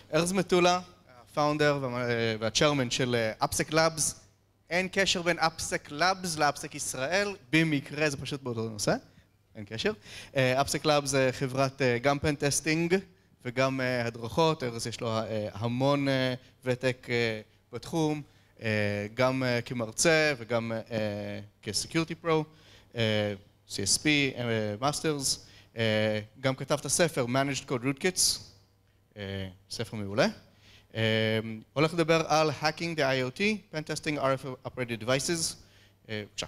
ארז מטולה, הפאונדר והצ'רמן של אפסק לאבס. אין קשר בין אפסק לאבס לאפסק ישראל, במקרה זה פשוט באותו נושא, אין קשר. אפסק לאבס זה חברת גם פנטסטינג וגם הדרכות, ארז יש לו המון ותק בתחום, גם כמרצה וגם כסקיוריטי פרו, CSP, מאסטרס, גם כתב את הספר Managed Code Rootkits, ספר מעולה. הולך לדבר על Hacking the IoT, Pen Testing RF Operated Devices. בבקשה.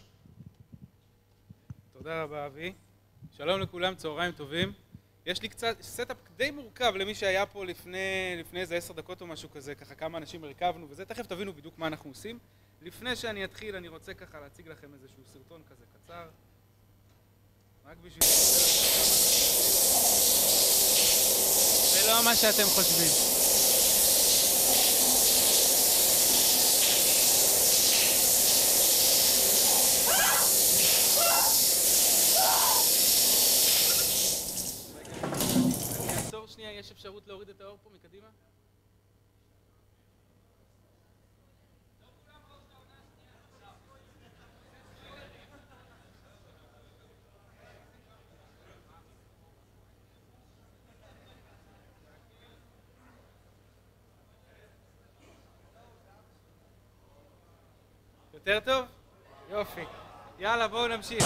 תודה רבה אבי. שלום לכולם, צהריים טובים. יש לי קצת סטאפ די מורכב למי שהיה פה לפני איזה 10 דקות או משהו כזה, ככה כמה אנשים הרכבנו וזה, תכף תבינו בדיוק מה אנחנו עושים. לפני שאני אתחיל אני רוצה ככה להציג לכם איזשהו סרטון כזה קצר. רק בשביל... זה לא מה שאתם חושבים. שנייה, יש אפשרות להוריד את האור פה מקדימה? יותר טוב? יופי. יאללה, בואו נמשיך.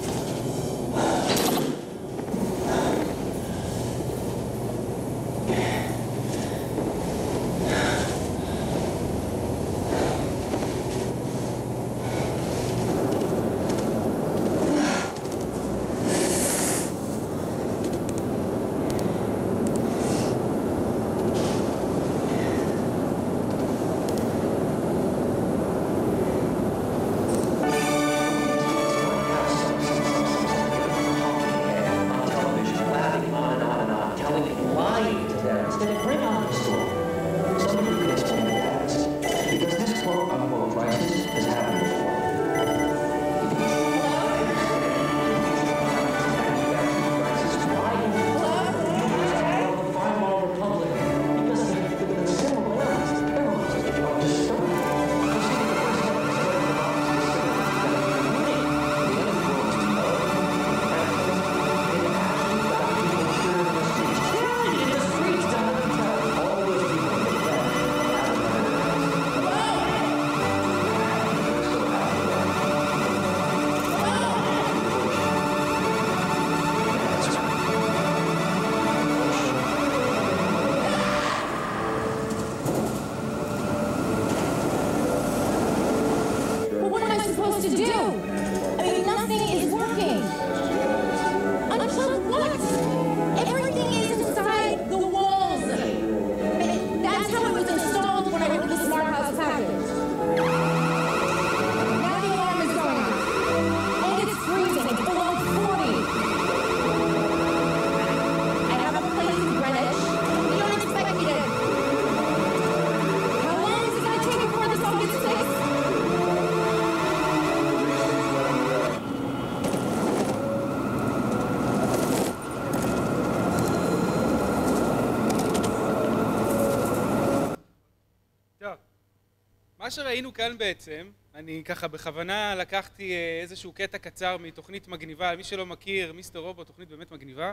מה שראינו כאן בעצם, אני ככה בכוונה לקחתי איזשהו קטע קצר מתוכנית מגניבה, מי שלא מכיר, מיסטר רובוט, תוכנית באמת מגניבה.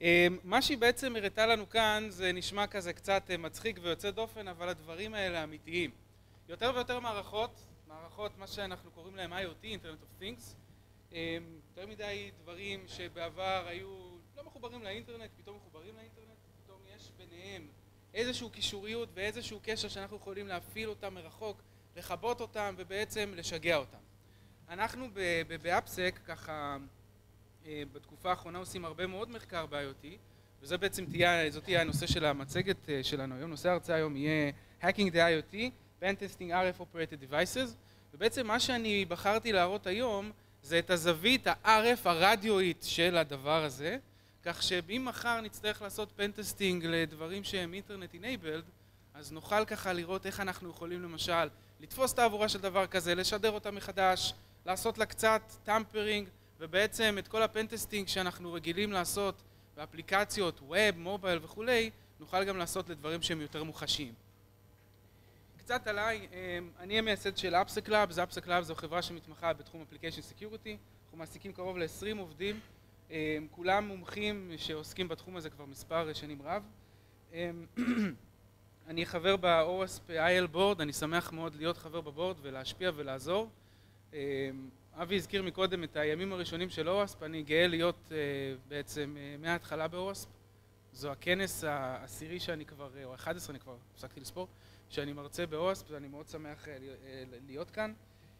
מה שהיא בעצם הראתה לנו כאן זה נשמע כזה קצת מצחיק ויוצא דופן, אבל הדברים האלה אמיתיים. יותר ויותר מערכות, מה שאנחנו קוראים להם IoT, Internet of Things, יותר מדי דברים שבעבר היו לא מחוברים לאינטרנט, פתאום מחוברים לאינטרנט, פתאום יש ביניהם איזשהו קישוריות ואיזשהו קשר שאנחנו יכולים להפעיל אותם מרחוק, לחבות אותם ובעצם לשגע אותם. אנחנו באפסק ככה בתקופה האחרונה עושים הרבה מאוד מחקר ב-IoT, וזה בעצם זאת תהיה הנושא של המצגת שלנו היום. נושא ההרצאה היום יהיה Hacking the IoT, Pen Testing RF Operated Devices, ובעצם מה שאני בחרתי להראות היום זה את הזווית ה-RF הרדיואית של הדבר הזה, כך שאם מחר נצטרך לעשות פנטסטינג לדברים שהם אינטרנט enabled, אז נוכל ככה לראות איך אנחנו יכולים למשל לתפוס את העבורה של דבר כזה, לשדר אותה מחדש, לעשות לה קצת טמפרינג, ובעצם את כל הפנטסטינג שאנחנו רגילים לעשות באפליקציות, ווב, מובייל וכולי, נוכל גם לעשות לדברים שהם יותר מוחשיים. קצת עליי, אני המייסד של AppSec Labs. AppSec Labs זו חברה שמתמחה בתחום Application Security. אנחנו מעסיקים קרוב ל-20 עובדים, כולם מומחים שעוסקים בתחום הזה כבר מספר שנים רב. אני חבר ב-OWASP IL Board, אני שמח מאוד להיות חבר בבורד ולהשפיע ולעזור. אבי הזכיר מקודם את הימים הראשונים של OWASP, אני גאה להיות בעצם מההתחלה ב-OWASP. זו הכנס העשירי שאני כבר, או 11, אני כבר הפסקתי לספור, שאני מרצה ב-OWASP, ואני מאוד שמח להיות כאן.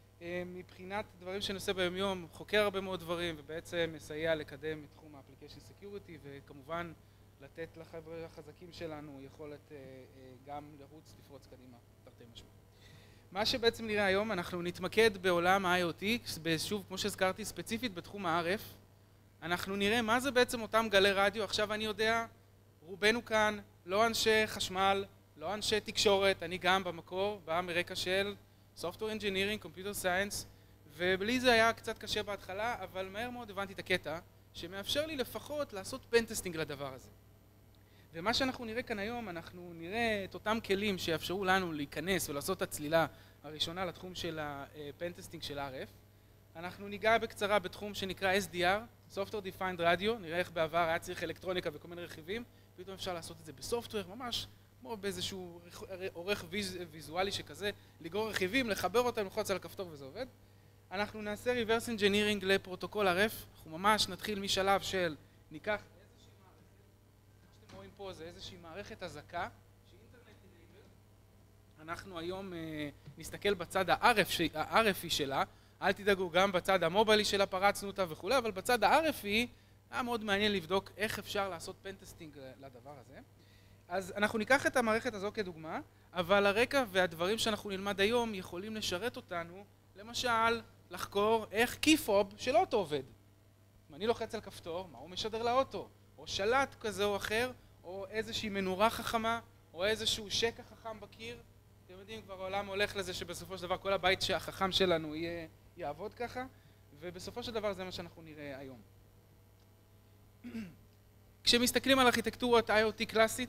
מבחינת דברים שאני עושה ביום יום, חוקר הרבה מאוד דברים, ובעצם מסייע לקדם את תחום ה-Application Security, וכמובן לתת לחבר'ה החזקים שלנו יכולת גם לרוץ, לפרוץ קדימה, תרתי משמע. מה שבעצם נראה היום, אנחנו נתמקד בעולם ה-IoT, שוב, כמו שהזכרתי, ספציפית בתחום ה-RF. אנחנו נראה מה זה בעצם אותם גלי רדיו. עכשיו אני יודע, רובנו כאן, לא אנשי חשמל, לא אנשי תקשורת, אני גם במקור, בא מרקע של Software Engineering, Computer Science, ובלי זה היה קצת קשה בהתחלה, אבל מהר מאוד הבנתי את הקטע, שמאפשר לי לפחות לעשות פנטסטינג לדבר הזה. ומה שאנחנו נראה כאן היום, אנחנו נראה את אותם כלים שיאפשרו לנו להיכנס ולעשות את הצלילה הראשונה לתחום של הפנטסטינג של RF. אנחנו ניגע בקצרה בתחום שנקרא SDR, Software Defined Radio, נראה איך בעבר היה צריך אלקטרוניקה וכל מיני רכיבים, פתאום אפשר לעשות את זה בסופטוור, ממש כמו באיזשהו עורך ויזואלי שכזה, לגרור רכיבים, לחבר אותם, ללחוץ על הכפתור וזה עובד. אנחנו נעשה Reverse Engineering לפרוטוקול RF, אנחנו ממש נתחיל משלב של ניקח איזושהי מערכת, מה שאתם רואים פה זה איזושהי מערכת הזקה, שהיא אינטרנט אנייבל. אנחנו היום נסתכל בצד ה-RFי שלה, אל תדאגו, גם בצד המוביילי שלה פרצנו אותה וכו', אבל בצד ה-RFי היה מאוד מעניין לבדוק איך אפשר לעשות פנטסטינג לדבר הזה. אז אנחנו ניקח את המערכת הזו כדוגמה, אבל הרקע והדברים שאנחנו נלמד היום יכולים לשרת אותנו, למשל, לחקור איך קיפוב של אוטו עובד. אם אני לוחץ על כפתור, מה הוא משדר לאוטו? או שלט כזה או אחר, או איזושהי מנורה חכמה, או איזשהו שקע חכם בקיר. אתם יודעים, כבר העולם הולך לזה שבסופו של דבר כל הבית החכם שלנו יעבוד ככה, ובסופו של דבר זה מה שאנחנו נראה היום. כשמסתכלים על ארכיטקטורת IoT קלאסית,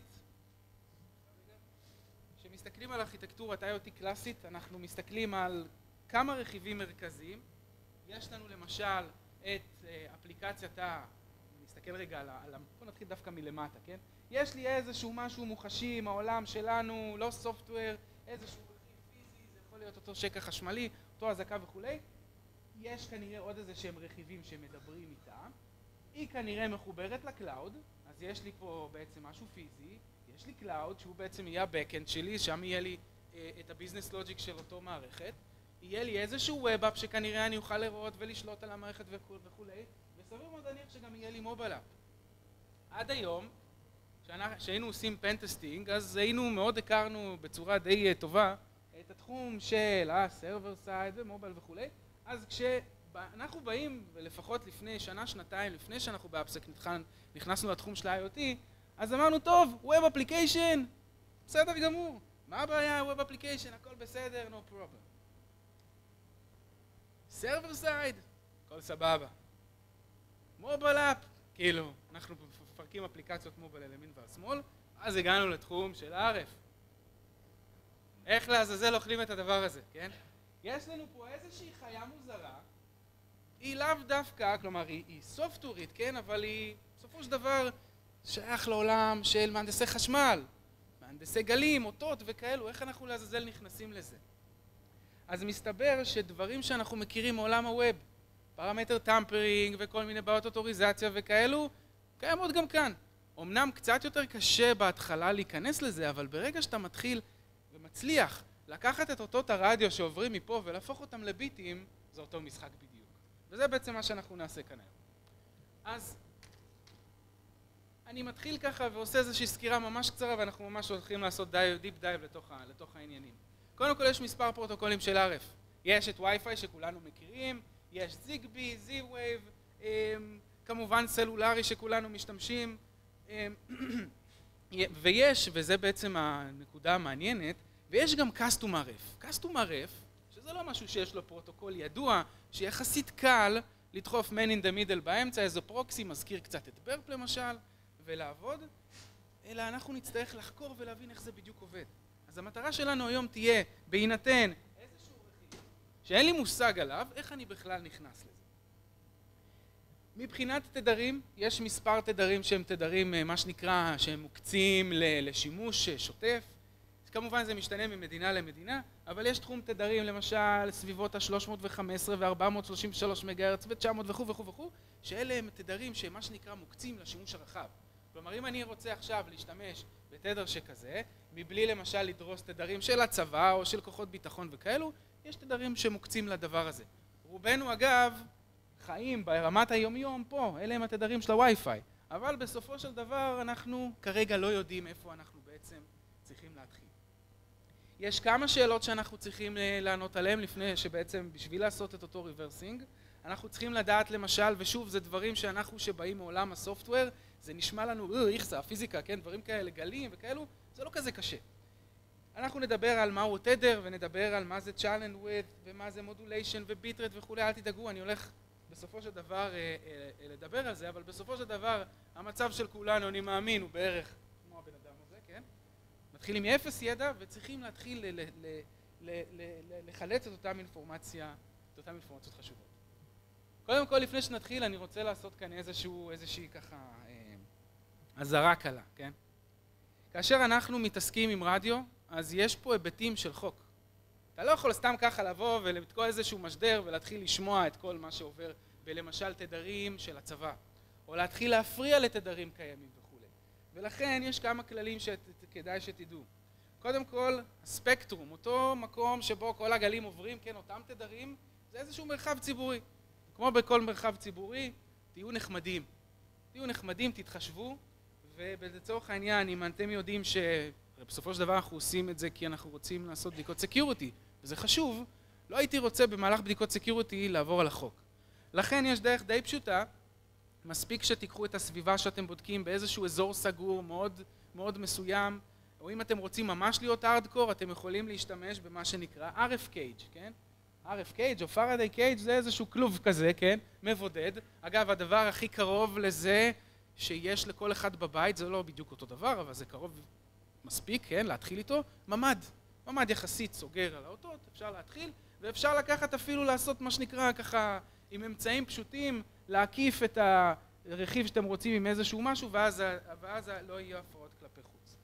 אנחנו מסתכלים על כמה רכיבים מרכזיים. יש לנו למשל את אפליקציית נסתכל רגע בוא נתחיל דווקא מלמטה, כן? יש לי איזשהו משהו מוחשי עם העולם שלנו, לא סופטוור, איזשהו רכיב פיזי, זה יכול להיות אותו שקע חשמלי, אותו הזקה וכולי. יש כנראה עוד איזה שהם רכיבים שמדברים איתה. היא כנראה מחוברת לקלאוד, אז יש לי פה בעצם משהו פיזי, יש לי קלאוד שהוא בעצם יהיה ה-Backend שלי, שם יהיה לי את הביזנס לוג'יק של אותו מערכת, יהיה לי איזשהו Web App שכנראה אני אוכל לראות ולשלוט על המערכת וכולי, וסביר מאוד להניח שגם יהיה לי מובייל אפ. עד היום, כשהיינו עושים פנטסטינג, אז הכרנו בצורה די טובה את התחום של ה-Server Side ומובייל וכולי, אז כשאנחנו באים, ולפחות לפני שנה, שנתיים, לפני שאנחנו ב-AppSec נכנסנו לתחום של ה-IoT, אז אמרנו, טוב, Web Application, בסדר גמור. מה הבעיה? Web Application, הכל בסדר, no problem. Server Side, הכל סבבה. Mobile App, כאילו, אנחנו מפרקים אפליקציות מובייל לימין ועל שמאל, אז הגענו לתחום של RF. איך לעזאזל אוכלים את הדבר הזה, כן? יש לנו פה איזושהי חיה מוזרה, היא לאו דווקא, כלומר, היא סופטורית, כן? אבל היא, בסופו של דבר, שייך לעולם של מהנדסי חשמל, מהנדסי גלים, אותות וכאלו, איך אנחנו לעזאזל נכנסים לזה? אז מסתבר שדברים שאנחנו מכירים מעולם הווב, פרמטר טמפרינג וכל מיני בעיות אוטוריזציה וכאלו, קיימות גם כאן. אמנם קצת יותר קשה בהתחלה להיכנס לזה, אבל ברגע שאתה מתחיל ומצליח לקחת את אותות הרדיו שעוברים מפה ולהפוך אותם לביטים, זה אותו משחק בדיוק. וזה בעצם מה שאנחנו נעשה כאן היום. אז אני מתחיל ככה ועושה איזושהי סקירה ממש קצרה, ואנחנו ממש הולכים לעשות דיפ דייב לתוך העניינים. קודם כל יש מספר פרוטוקולים של RF. יש את Wi-Fi שכולנו מכירים, יש זיגבי, Z-Wave, כמובן סלולרי שכולנו משתמשים, ויש, וזה בעצם הנקודה המעניינת, ויש גם Custom RF. Custom RF, שזה לא משהו שיש לו פרוטוקול ידוע, שיחסית קל לדחוף man in the middle באמצע, איזו פרוקסי, מזכיר קצת את ברפ למשל, ולעבוד. אלא אנחנו נצטרך לחקור ולהבין איך זה בדיוק עובד. אז המטרה שלנו היום תהיה, בהינתן איזשהו רכיב שאין לי מושג עליו, איך אני בכלל נכנס לזה. מבחינת תדרים, יש מספר תדרים שהם תדרים, מה שנקרא, שהם מוקצים לשימוש שוטף. כמובן זה משתנה ממדינה למדינה, אבל יש תחום תדרים, למשל, סביבות ה-315 ו-433 מגהרץ ו-900 וכו' וכו' וכו', שאלה הם תדרים שהם מה שנקרא מוקצים לשימוש הרחב. כלומר, אם אני רוצה עכשיו להשתמש בתדר שכזה, מבלי למשל לדרוס תדרים של הצבא או של כוחות ביטחון וכאלו, יש תדרים שמוקצים לדבר הזה. רובנו אגב חיים ברמת היומיום פה, אלה הם התדרים של הווי-פיי, אבל בסופו של דבר אנחנו כרגע לא יודעים איפה אנחנו בעצם צריכים להתחיל. יש כמה שאלות שאנחנו צריכים לענות עליהן לפני שבעצם בשביל לעשות את אותו ריברסינג, אנחנו צריכים לדעת למשל, ושוב זה דברים שאנחנו שבאים מעולם הסופטוור, זה נשמע לנו, איכסה, הפיזיקה, כן, דברים כאלה, גלים וכאלו, זה לא כזה קשה. אנחנו נדבר על מהו תדר ונדבר על מה זה channel width ומה זה modulation וביט רייט וכולי, אל תדאגו, אני הולך בסופו של דבר לדבר על זה, אבל בסופו של דבר המצב של כולנו, אני מאמין, הוא בערך כמו הבן אדם הזה, כן? מתחילים מאפס ידע וצריכים להתחיל לחלץ את אותם אינפורמציות חשובות. קודם כל, לפני שנתחיל, אני רוצה לעשות כאן איזושהי ככה אזהרה קלה, כן? כאשר אנחנו מתעסקים עם רדיו, אז יש פה היבטים של חוק. אתה לא יכול סתם ככה לבוא ולתקוע איזשהו משדר ולהתחיל לשמוע את כל מה שעובר בלמשל תדרים של הצבא, או להתחיל להפריע לתדרים קיימים וכו'. ולכן יש כמה כללים שכדאי שתדעו. קודם כל, הספקטרום, אותו מקום שבו כל הגלים עוברים, כן, אותם תדרים, זה איזשהו מרחב ציבורי. כמו בכל מרחב ציבורי, תהיו נחמדים. תהיו נחמדים, תתחשבו, ובצורך העניין, אם אתם יודעים שבסופו של דבר אנחנו עושים את זה כי אנחנו רוצים לעשות בדיקות סקיוריטי, וזה חשוב, לא הייתי רוצה במהלך בדיקות סקיוריטי לעבור על החוק. לכן יש דרך די פשוטה, מספיק שתיקחו את הסביבה שאתם בודקים באיזשהו אזור סגור מאוד מאוד מסוים, או אם אתם רוצים ממש להיות הארדקור, אתם יכולים להשתמש במה שנקרא RF cage, כן? RF cage או Faraday cage זה איזשהו כלוב כזה, כן? מבודד. אגב, הדבר הכי קרוב לזה שיש לכל אחד בבית, זה לא בדיוק אותו דבר, אבל זה קרוב מספיק, כן? להתחיל איתו. ממ"ד. ממ"ד יחסית סוגר על האותות, אפשר להתחיל, ואפשר לקחת אפילו לעשות מה שנקרא ככה, עם אמצעים פשוטים, להקיף את הרכיב שאתם רוצים עם איזשהו משהו, ואז לא יהיו הפרעות כלפי חוץ.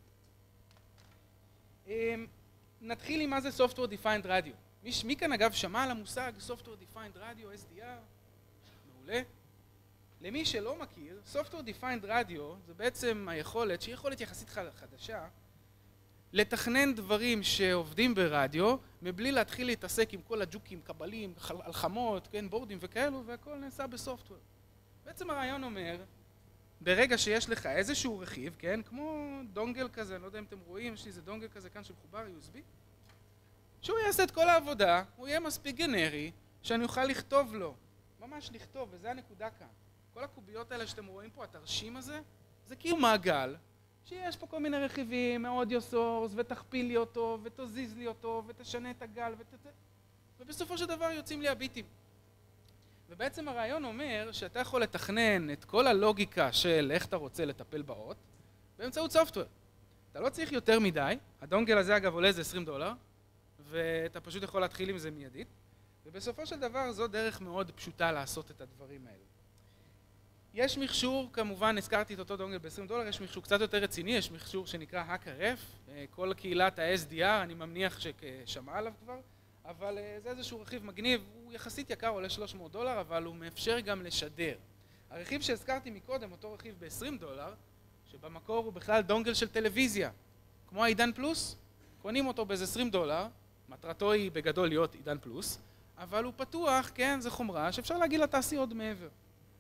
נתחיל עם מה זה Software Defined Radio. מי כאן אגב שמע על המושג Software Defined Radio, SDR? מעולה. למי שלא מכיר, Software Defined Radio זה בעצם היכולת, שהיא יכולת יחסית חדשה, לתכנן דברים שעובדים ברדיו, מבלי להתחיל להתעסק עם כל הג'וקים, קבלים, הלחמות, כן, בורדים וכאלו, והכל נעשה בסופטוור. בעצם הרעיון אומר, ברגע שיש לך איזשהו רכיב, כן, כמו דונגל כזה, אני לא יודע אם אתם רואים, יש לי איזה דונגל כזה כאן שמחובר USB, שהוא יעשה את כל העבודה, הוא יהיה מספיק גנרי, שאני אוכל לכתוב לו, ממש לכתוב, וזה הנקודה כאן. כל הקוביות האלה שאתם רואים פה, התרשים הזה, זה כאילו מעגל, שיש פה כל מיני רכיבים, מאודיו סורס, ותכפיל לי אותו, ותזיז לי אותו, ותשנה את הגל, ובסופו של דבר יוצאים לי הביטים. ובעצם הרעיון אומר שאתה יכול לתכנן את כל הלוגיקה של איך אתה רוצה לטפל באות, באמצעות סופטוור. אתה לא צריך יותר מדי, הדונגל הזה אגב עולה איזה $20, ואתה פשוט יכול להתחיל עם זה מיידית, ובסופו של דבר זו דרך מאוד פשוטה לעשות את הדברים האלו. יש מכשור, כמובן הזכרתי את אותו דונגל $20, יש מכשור קצת יותר רציני, יש מכשור שנקרא HackRF, כל קהילת ה-SDR, אני ממניח ששמע עליו כבר, אבל זה איזשהו רכיב מגניב, הוא יחסית יקר, עולה $300, אבל הוא מאפשר גם לשדר. הרכיב שהזכרתי מקודם, אותו רכיב $20, שבמקור הוא בכלל דונגל של טלוויזיה, כמו העידן פלוס, קונים אותו באיזה $20, מטרתו היא בגדול להיות עידן פלוס, אבל הוא פתוח, כן, זה חומרה שאפשר להגיד לתעשי עוד מעבר.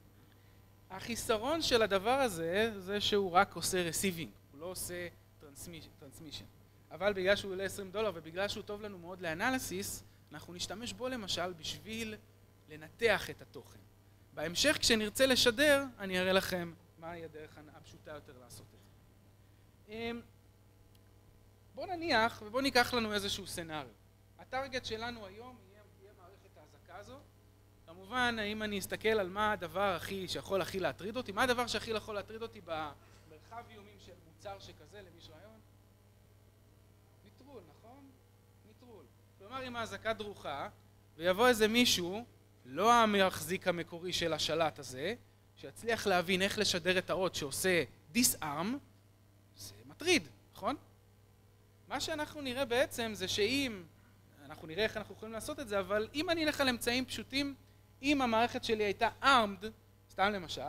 החיסרון של הדבר הזה, זה שהוא רק עושה receiving, הוא לא עושה transmission. אבל בגלל שהוא עולה $20 ובגלל שהוא טוב לנו מאוד לאנליסיס, אנחנו נשתמש בו למשל בשביל לנתח את התוכן. בהמשך כשנרצה לשדר, אני אראה לכם מהי הדרך הפשוטה יותר לעשות את זה. בואו נניח ובואו ניקח לנו איזשהו סנאריו. הטרגט שלנו היום יהיה מערכת ההזקה הזו. כמובן, אם אני אסתכל על מה הדבר שיכול הכי להטריד אותי, מה הדבר שהכי יכול להטריד אותי במרחב איומים של מוצר שכזה, למישהו רעיון? ניטרול, נכון? ניטרול. כלומר, עם ההזקה דרוכה, ויבוא איזה מישהו, לא המחזיק המקורי של השלט הזה, שיצליח להבין איך לשדר את האות שעושה disarm, זה מטריד, נכון? מה שאנחנו נראה בעצם זה שאם, אנחנו נראה איך אנחנו יכולים לעשות את זה, אבל אם אני אלך על אמצעים פשוטים, אם המערכת שלי הייתה armed, סתם למשל,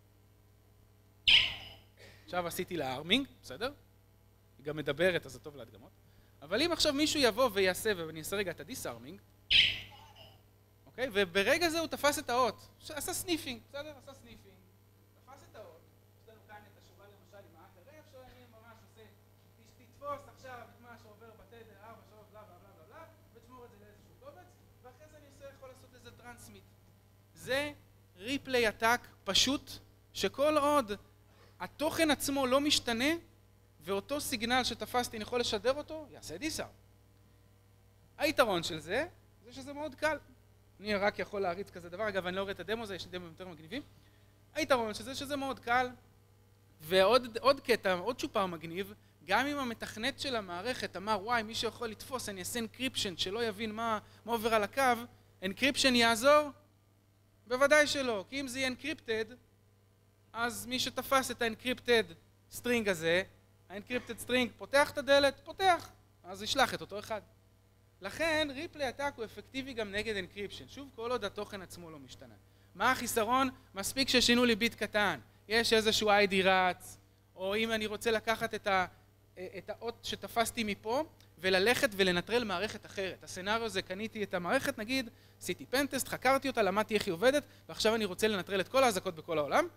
עכשיו עשיתי לה ארמינג, בסדר? היא גם מדברת, אז זה טוב להדגמות. אבל אם עכשיו מישהו יבוא ויעשה, ואני אעשה רגע את הדיסארמינג, אוקיי? וברגע זה הוא תפס את האות, עשה סניפינג, בסדר? עשה סניפינג, תפס את האות, יש לנו כאן את השורה למשל עם האקר, אפשר אני ממש עושה, תתפוס עכשיו את מה שעובר בתדר, 4 שעות, בלה בלה בלה בלה, ותשמור את זה לאיזשהו קובץ, ואחרי זה אני יכול לעשות איזה טרנסמיט. זה ריפליי אטאק פשוט, שכל עוד התוכן עצמו לא משתנה, ואותו סיגנל שתפסתי אני יכול לשדר אותו, יעשה דיסארם. היתרון של זה, זה שזה מאוד קל. אני רק יכול להריץ כזה דבר, אגב אני לא רואה את הדמו הזה, יש לי דמו יותר מגניבים. היתרון של זה שזה מאוד קל, ועוד קטע, עוד שופר מגניב, גם אם המתכנת של המערכת אמר, וואי, מי שיכול לתפוס, אני אעשה אנקריפשן, שלא יבין מה עובר על הקו, אנקריפשן יעזור? בוודאי שלא, כי אם זה יהיה אנקריפטד, אז מי שתפס את האנקריפטד סטרינג הזה, האנקריפטד סטרינג פותח את הדלת, פותח, אז ישלח את אותו אחד. לכן ריפלי אטאק הוא אפקטיבי גם נגד אנקריפשן, שוב כל עוד התוכן עצמו לא משתנה. מה החיסרון? מספיק ששינו לי ביט קטן, יש איזשהו ID רץ, או אם אני רוצה לקחת את האות שתפסתי מפה, וללכת ולנטרל מערכת אחרת. הסצנריו זה, קניתי את המערכת, נגיד, עשיתי פנטסט, חקרתי אותה, למדתי איך היא עובדת, ועכשיו אני רוצה לנטרל את כל ההזקות בכל העולם.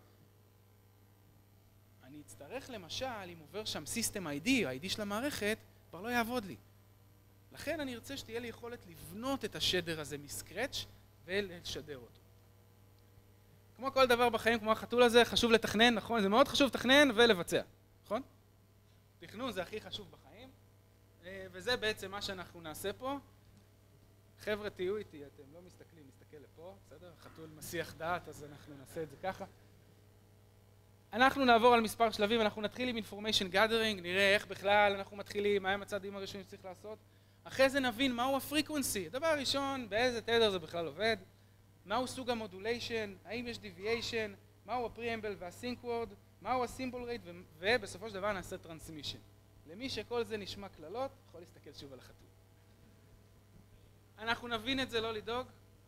אני אצטרך למשל, אם עובר שם סיסטם ID, או ID של המערכת, כבר לא יעבוד לי. לכן אני ארצה שתהיה לי יכולת לבנות את השדר הזה מסקרץ' ולשדר אותו. כמו כל דבר בחיים, כמו החתול הזה, חשוב לתכנן, נכון? זה מאוד חשוב לתכנן ולבצע, נכון? תכנון זה הכי חשוב בחיים, וזה בעצם מה שאנחנו נעשה פה. חבר'ה, תהיו איתי, אתם לא מסתכלים, נסתכל לפה, בסדר? חתול מסיח דעת, אז אנחנו נעשה את זה ככה. אנחנו נעבור על מספר שלבים, אנחנו נתחיל עם information gathering, נראה איך בכלל אנחנו מתחילים, מהם הצעדים הראשונים שצריך לעשות. אחרי זה נבין מהו הפריקוונסי. הדבר הראשון, באיזה תדר זה בכלל עובד, מהו סוג המודוליישן, האם יש deviation, מהו הפריאמבל והסינק וורד, מהו הסימבול רייט, ובסופו של דבר נעשה טרנסמישן. למי שכל זה נשמע כללות, יכול להסתכל שוב על החתול. אנחנו נבין את זה, לא לדאוג,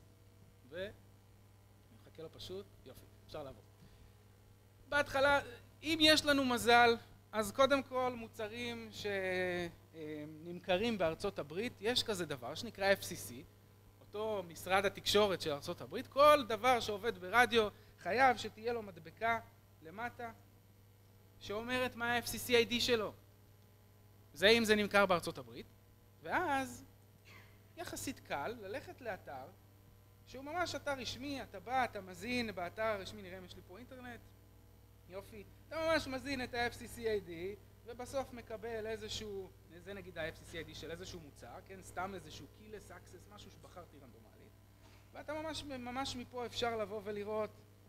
נחכה לו פשוט, יופי, אפשר לעבור. בהתחלה, אם יש לנו מזל, אז קודם כל מוצרים שנמכרים בארצות הברית, יש כזה דבר שנקרא FCC, אותו משרד התקשורת של ארצות הברית, כל דבר שעובד ברדיו חייב שתהיה לו מדבקה למטה, שאומרת מה ה-FCC ID שלו. זה אם זה נמכר בארצות הברית, ואז יחסית קל ללכת לאתר, שהוא ממש אתר רשמי, אתה בא, אתה מזין באתר הרשמי, נראה אם יש לי פה אינטרנט, יופי, אתה ממש מזין את ה-FCC-ID, ובסוף מקבל איזשהו, זה נגיד ה-FCC-ID של איזשהו מוצר, כן, סתם איזשהו keyless access, משהו שבחרתי רנדומלית, ואתה ממש מפה אפשר לבוא ולראות,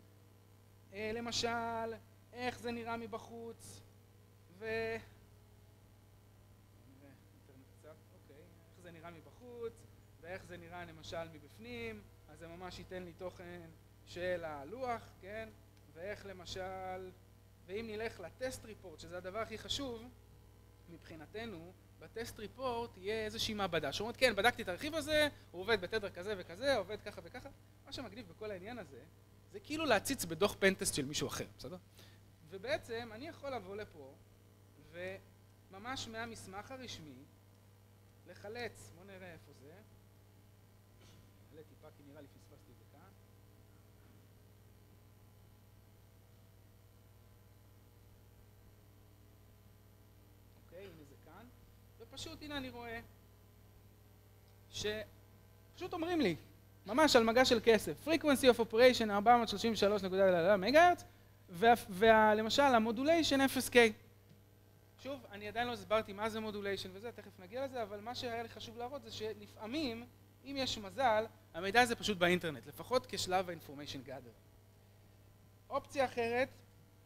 למשל, איך זה נראה מבחוץ, איך זה נראה מבחוץ, ואיך זה נראה למשל מבפנים, אז זה ממש ייתן לי תוכן של הלוח, כן? ואיך למשל, ואם נלך לטסט ריפורט, שזה הדבר הכי חשוב, מבחינתנו, בטסט ריפורט יהיה איזושהי מעבדה, שאומרת, כן, בדקתי את הרכיב הזה, הוא עובד בתדר כזה וכזה, עובד ככה וככה. מה שמגניב בכל העניין הזה, זה כאילו להציץ בדוח פנטסט של מישהו אחר, בסדר? ובעצם אני יכול לבוא לפה, וממש מהמסמך הרשמי, לחלץ, בוא נראה איפה זה, נעלה טיפה כי נראה לי פספסתי את זה כאן. אוקיי, הנה זה כאן, ופשוט הנה אני רואה שפשוט אומרים לי, ממש על מגע של כסף, frequency of operation 433.0 מגהרץ, ולמשל המודוליישן 0K. שוב, אני עדיין לא הסברתי מה זה מודוליישן וזה, תכף נגיע לזה, אבל מה שהיה לי חשוב להראות זה שלפעמים, אם יש מזל, המידע הזה פשוט באינטרנט, לפחות כשלב ה-information gather. אופציה אחרת,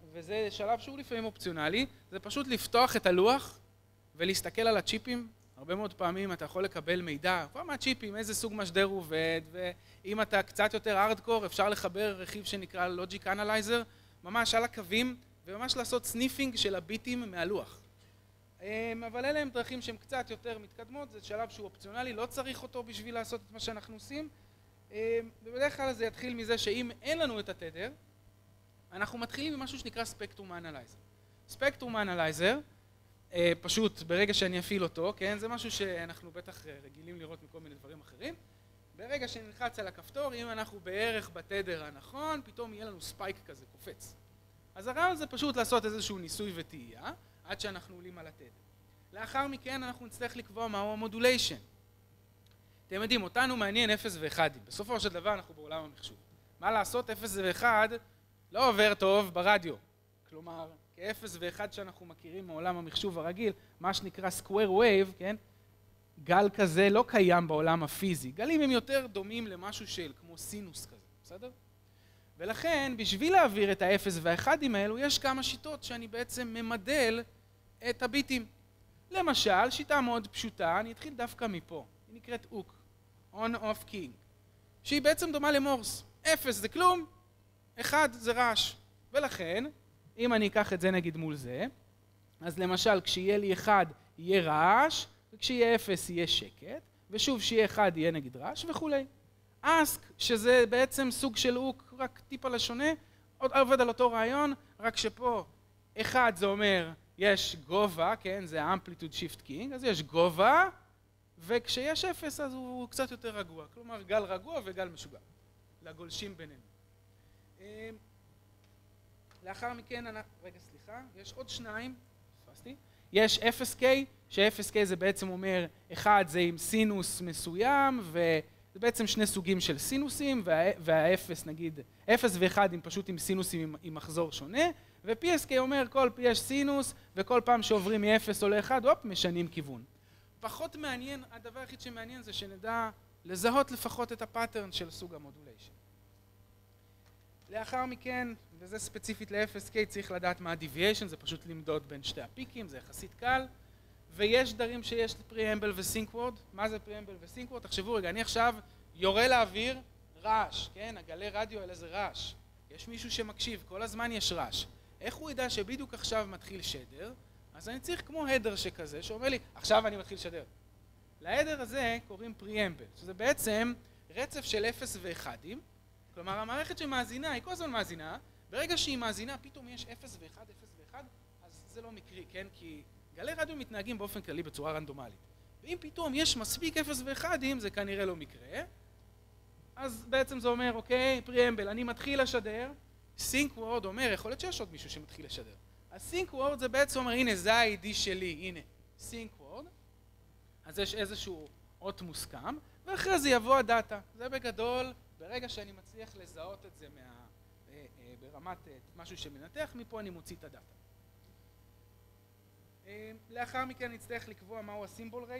וזה שלב שהוא לפעמים אופציונלי, זה פשוט לפתוח את הלוח ולהסתכל על הצ'יפים. הרבה מאוד פעמים אתה יכול לקבל מידע, כבר מהצ'יפים, איזה סוג משדר עובד, ואם אתה קצת יותר ארדקור, אפשר לחבר רכיב שנקרא Logic Analyzer, ממש על הקווים, וממש לעשות סניפינג של הביטים מהלוח. אבל אלה הם דרכים שהן קצת יותר מתקדמות, זה שלב שהוא אופציונלי, לא צריך אותו בשביל לעשות את מה שאנחנו עושים, ובדרך כלל זה יתחיל מזה שאם אין לנו את התדר, אנחנו מתחילים עם משהו שנקרא ספקטרום אנלייזר. ספקטרום אנלייזר, פשוט ברגע שאני אפעיל אותו, כן, זה משהו שאנחנו בטח רגילים לראות מכל מיני דברים אחרים. ברגע שנלחץ על הכפתור, אם אנחנו בערך בתדר הנכון, פתאום יהיה לנו ספייק כזה, קופץ. אז הרעיון זה פשוט לעשות איזשהו ניסוי וטעייה, עד שאנחנו עולים על התדר. לאחר מכן אנחנו נצטרך לקבוע מהו המודוליישן. אתם יודעים, אותנו מעניין 0 ו-1. בסופו של דבר אנחנו בעולם המחשוב. מה לעשות? 0 ו-1 לא עובר טוב ברדיו. כלומר, כ-0 ו-1 שאנחנו מכירים מעולם המחשוב הרגיל, מה שנקרא square wave, כן? גל כזה לא קיים בעולם הפיזי. גלים הם יותר דומים למשהו כמו סינוס כזה, בסדר? ולכן, בשביל להעביר את ה-0 וה-1 האלו, יש כמה שיטות שאני בעצם ממדל את הביטים. למשל, שיטה מאוד פשוטה, אני אתחיל דווקא מפה. היא נקראת הוק, on-off keying, שהיא בעצם דומה למורס. 0 זה כלום, 1 זה רעש. ולכן, אם אני אקח את זה נגיד מול זה, אז למשל, כשיהיה לי 1 יהיה רעש, וכשיהיה 0 יהיה שקט, ושוב, כשיהיה 1 יהיה נגיד רעש וכולי. ask, שזה בעצם סוג של הוק, רק טיפה לשונה, עובד על אותו רעיון, רק שפה 1 זה אומר יש גובה, כן, זה אמפליטוד שיפט קינג, אז יש גובה, וכשיש 0 אז הוא קצת יותר רגוע, כלומר גל רגוע וגל משוגע, לגולשים בינינו. לאחר מכן, רגע סליחה, יש עוד שניים, תפסתי, יש 0K, ש-0K זה בעצם אומר 1 זה עם סינוס מסוים, זה בעצם שני סוגים של סינוסים, וה-0 נגיד, 0 ו-1 הם פשוט עם סינוסים עם מחזור שונה, ו-PSK אומר כל P יש סינוס, וכל פעם שעוברים מ-0 או ל-1, הופ, משנים כיוון. פחות מעניין, הדבר היחיד שמעניין זה שנדע לזהות לפחות את הפאטרן של סוג המודוליישן. לאחר מכן, וזה ספציפית ל-FSK, צריך לדעת מה ה-deviation, זה פשוט למדוד בין שתי הפיקים, זה יחסית קל. ויש דברים שיש preamble ו-sync word. מה זה preamble ו-sync word? תחשבו רגע, אני עכשיו יורה לאוויר רעש, כן? הגלי רדיו האלה זה רעש. יש מישהו שמקשיב, כל הזמן יש רעש. איך הוא ידע שבדיוק עכשיו מתחיל שדר? אז אני צריך כמו הדר שכזה, שאומר לי, עכשיו אני מתחיל שדר. להדר הזה קוראים preamble, שזה בעצם רצף של 0 ו-1. כלומר, המערכת שמאזינה, היא כל הזמן מאזינה, ברגע שהיא מאזינה, פתאום יש 0 ו-1, 0 ו-1, אז זה לא מקרי, כן? כי גלי רדיו מתנהגים באופן כללי בצורה רנדומלית. ואם פתאום יש מספיק 0 ו-1, זה כנראה לא מקרה. אז בעצם זה אומר, אוקיי, preamble, אני מתחיל לשדר, sync word אומר, יכול להיות שיש עוד מישהו שמתחיל לשדר. אז sync word זה בעצם אומר, הנה, זה ה-ID שלי, הנה, sync word. אז יש איזשהו אות מוסכם, ואחרי זה יבוא הדאטה. זה בגדול, ברגע שאני מצליח לזהות את זה ברמת משהו שמנתח, מפה אני מוציא את הדאטה. לאחר מכן נצטרך לקבוע מהו הסימבול רייט.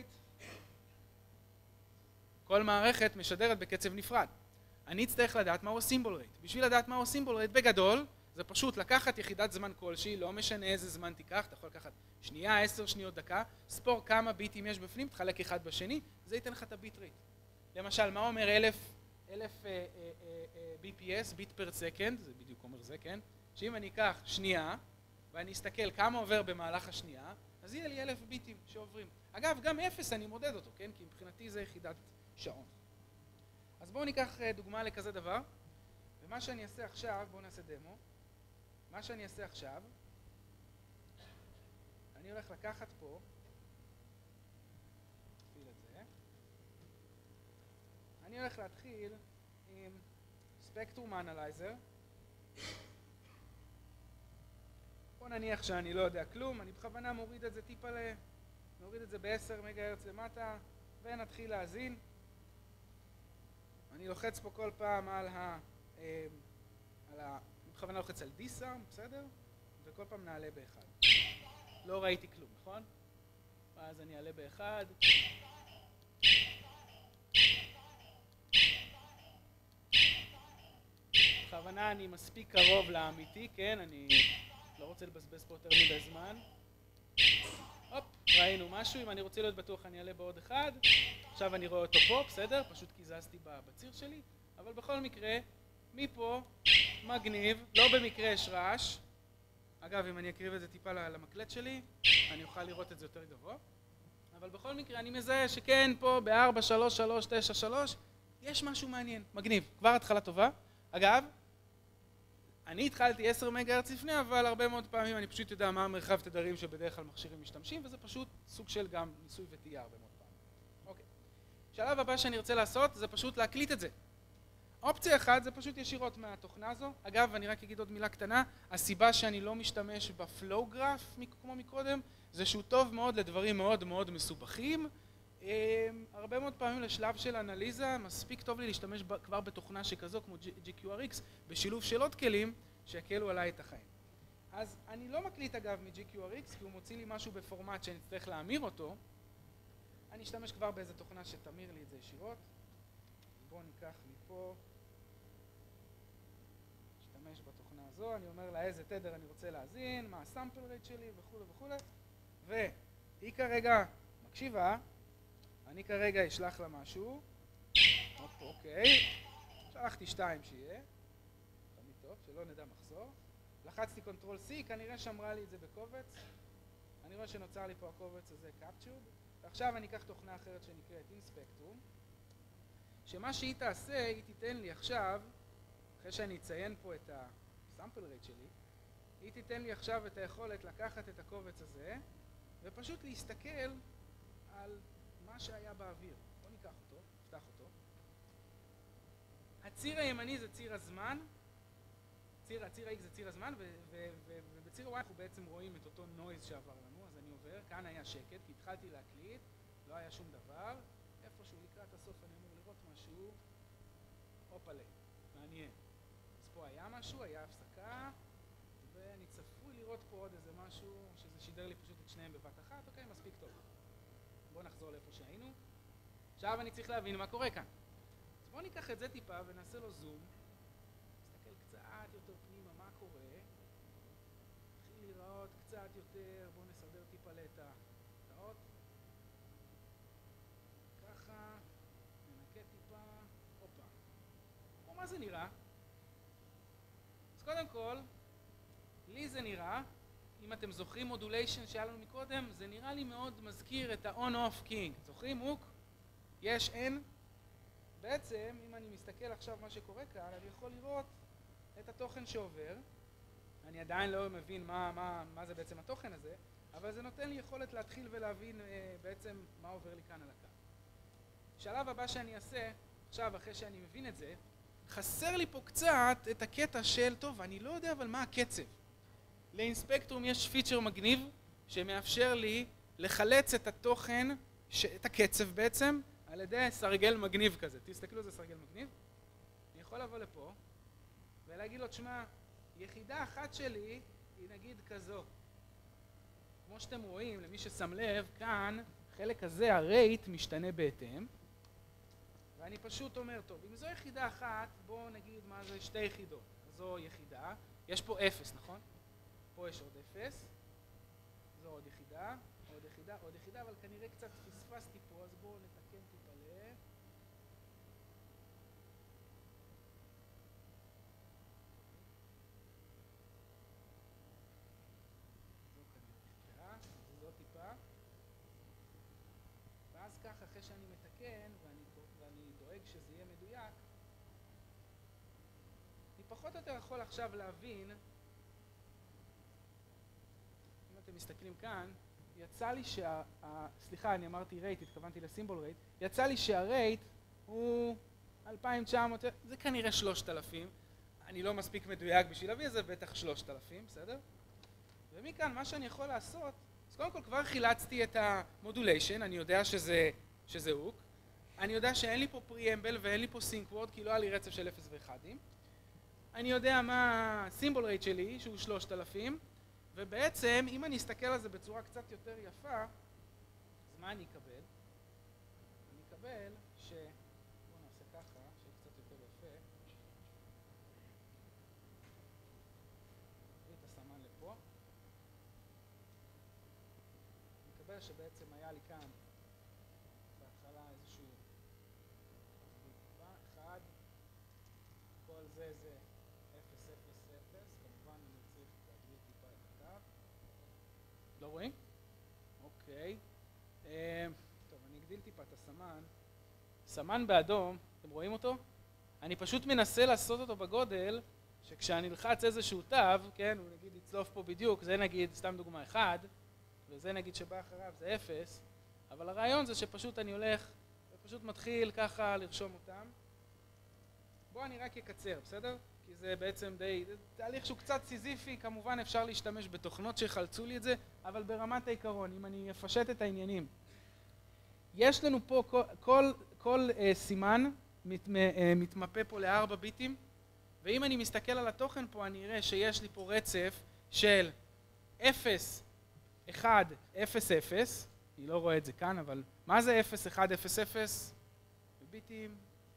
כל מערכת משדרת בקצב נפרד. אני אצטרך לדעת מהו הסימבול רייט. בשביל לדעת מהו הסימבול רייט, בגדול, זה פשוט לקחת יחידת זמן כלשהי, לא משנה איזה זמן תיקח, אתה יכול לקחת שנייה, 10 שניות, דקה, ספור כמה ביטים יש בפנים, תחלק אחד בשני, זה ייתן לך את הביט רייט. למשל, מה אומר 1000 BPS, ביט פר סקנד, זה בדיוק אומר זה, כן? שאם אני אקח שנייה, ואני אסתכל כמה עובר במהלך השנייה, אז יהיה לי 1000 ביטים שעוברים. אגב, גם 0 אני מודד אותו, כן? כי מבחינתי זה יחידת שעון. אז בואו ניקח דוגמה לכזה דבר, ומה שאני אעשה עכשיו, בואו נעשה דמו, מה שאני אעשה עכשיו, אני הולך לקחת פה, נפעיל את זה, אני הולך להתחיל עם ספקטרום אנלייזר, בוא נניח שאני לא יודע כלום, אני בכוונה מוריד את זה טיפה נוריד את זה ב-10 מגה-הרץ למטה, ונתחיל להאזין. אני לוחץ פה כל פעם אני בכוונה לוחץ על D-Sound, בסדר? וכל פעם נעלה באחד. לא ראיתי כלום, נכון? אז אני אעלה באחד. בכוונה אני מספיק קרוב לאמיתי, כן? אני לא רוצה לבזבז פה יותר מדי זמן. הופ, ראינו משהו, אם אני רוצה להיות בטוח אני אעלה בעוד אחד. עכשיו אני רואה אותו פה, בסדר? פשוט קיזזתי בציר שלי. אבל בכל מקרה, מפה, מגניב, לא במקרה יש רעש. אגב, אם אני אקריב את זה טיפה למקלט שלי, אני אוכל לראות את זה יותר גבוה. אבל בכל מקרה אני מזהה שכן, פה ב-43393 יש משהו מעניין, מגניב, כבר התחלה טובה. אגב, אני התחלתי 10 מגה-הרץ לפני, אבל הרבה מאוד פעמים אני פשוט יודע מה המרחב תדרים שבדרך כלל מכשירים משתמשים, וזה פשוט סוג של גם ניסוי וטעייה הרבה מאוד פעמים. אוקיי. שלב הבא שאני רוצה לעשות זה פשוט להקליט את זה. אופציה אחת זה פשוט ישירות מהתוכנה הזו. אגב, אני רק אגיד עוד מילה קטנה, הסיבה שאני לא משתמש בפלואו גרף כמו מקודם, זה שהוא טוב מאוד לדברים מאוד מאוד מסובכים. הרבה מאוד פעמים לשלב של אנליזה, מספיק טוב לי להשתמש כבר בתוכנה שכזו כמו GQRX, בשילוב של עוד כלים שיקלו עליי את החיים. אז אני לא מקליט אגב מ-GQRX, כי הוא מוציא לי משהו בפורמט שאני צריך להמיר אותו. אני אשתמש כבר באיזה תוכנה שתמיר לי את זה ישירות. בואו ניקח מפה, אשתמש בתוכנה הזו, אני אומר לה איזה תדר אני רוצה להזין, מה הסאמפל רייט שלי וכו' וכו'. והיא כרגע מקשיבה, אני כרגע אשלח לה משהו, אוקיי, שלחתי 2 שיהיה, תמיד טוב, שלא נדע מחזור, לחצתי קונטרול C, כנראה שמרה לי את זה בקובץ, אני רואה שנוצר לי פה הקובץ הזה Captured, ועכשיו אני אקח תוכנה אחרת שנקראת InSpectrum, שמה שהיא תעשה, היא תיתן לי עכשיו, אחרי שאני אציין פה את הסאמפל רייט שלי, היא תיתן לי עכשיו את היכולת לקחת את הקובץ הזה, ופשוט להסתכל על מה שהיה באוויר. בוא ניקח אותו, נפתח אותו. הציר הימני זה ציר הזמן, הציר ה-X זה ציר הזמן, ובציר ה-Y אנחנו בעצם רואים את אותו נויז שעבר לנו, אז אני עובר, כאן היה שקט, כי התחלתי להקליט, לא היה שום דבר, איפשהו לקראת הסוף אני אמור לראות משהו, הופלה, מעניין. אז פה היה משהו, היה הפסקה, ואני צפוי לראות פה עוד איזה משהו, שזה שידר לי פשוט את שניהם בבת אחת, אוקיי, מספיק טוב. בואו נחזור לאיפה שהיינו. עכשיו אני צריך להבין מה קורה כאן. אז בואו ניקח את זה טיפה ונעשה לו זום. נסתכל קצת יותר פנימה מה קורה. נתחיל לראות קצת יותר, בואו נסדר טיפה את האות. ככה, ננקה טיפה, הופה. פה מה זה נראה? אז קודם כל, לי זה נראה, אם אתם זוכרים מודוליישן שהיה לנו מקודם, זה נראה לי מאוד מזכיר את ה-on-off king. זוכרים? מוק? יש N. בעצם, אם אני מסתכל עכשיו מה שקורה כאן, אני יכול לראות את התוכן שעובר. אני עדיין לא מבין מה זה בעצם התוכן הזה, אבל זה נותן לי יכולת להתחיל ולהבין בעצם מה עובר לי כאן על הקו. שלב הבא שאני אעשה, עכשיו אחרי שאני מבין את זה, חסר לי פה קצת את הקטע של, טוב, אני לא יודע אבל מה הקצב. לאינספקטרום יש פיצ'ר מגניב שמאפשר לי לחלץ את התוכן, את הקצב בעצם, על ידי סרגל מגניב כזה. תסתכלו, זה סרגל מגניב. אני יכול לבוא לפה ולהגיד לו, תשמע, יחידה אחת שלי היא נגיד כזו. כמו שאתם רואים, למי ששם לב, כאן, חלק הזה, הרייט משתנה בהתאם. ואני פשוט אומר, טוב, אם זו יחידה אחת, בואו נגיד מה זה 2 יחידות. זו יחידה, יש פה 0, נכון? פה יש עוד 0, זו עוד יחידה, עוד יחידה, עוד יחידה, אבל כנראה קצת פספסתי פה, אז בואו נתקן טיפה ל... זו כנראה יחידה, זו טיפה. ואז ככה, אחרי שאני מתקן, ואני דואג שזה יהיה מדויק, אני פחות או יותר יכול עכשיו להבין, אתם מסתכלים כאן, יצא לי סליחה, אני אמרתי רייט, התכוונתי לסימבול רייט, יצא לי שהרייט הוא 2900, זה כנראה 3000, אני לא מספיק מדויק בשביל להביא את זה, בטח 3000, בסדר? ומכאן מה שאני יכול לעשות, אז קודם כל כבר חילצתי את המודוליישן, אני יודע שזה הוק, אני יודע שאין לי פה פריאמבל ואין לי פה סינק וורד, כי לא היה לי רצף של 0 ו-1, אני יודע מה הסימבול רייט שלי, שהוא 3000, ובעצם, אם אני אסתכל על זה בצורה קצת יותר יפה, אז מה אני אקבל? אני אקבל בואו נעשה ככה, שיהיה קצת יותר יפה. נביא את הסמן לפה. רואה שבעצם היה לי כאן בהתחלה איזשהו אחד, כל זה 0, 0, 0, כמובן אני צריך להגדיר טיפה את הקו. לא רואים? אוקיי. טוב, אני אגדיל טיפה את הסמן. סמן באדום, אתם רואים אותו? אני פשוט מנסה לעשות אותו בגודל, שכשאני נלחץ איזשהו תו, כן, הוא נגיד יצלוף פה בדיוק, זה נגיד, סתם דוגמה 1, וזה נגיד שבא אחריו זה 0, אבל הרעיון זה שפשוט אני הולך ופשוט מתחיל ככה לרשום אותם. בואו אני רק אקצר, בסדר? כי זה בעצם די, זה תהליך שהוא קצת סיזיפי, כמובן אפשר להשתמש בתוכנות שחלצו לי את זה, אבל ברמת העיקרון, אם אני אפשט את העניינים. יש לנו פה כל סימן מתמפה פה ל4 ביטים, ואם אני מסתכל על התוכן פה, אני אראה שיש לי פה רצף של 0, 1, 0, 0, אני לא רואה את זה כאן, אבל מה זה 0, 1, 0, 0? בביטים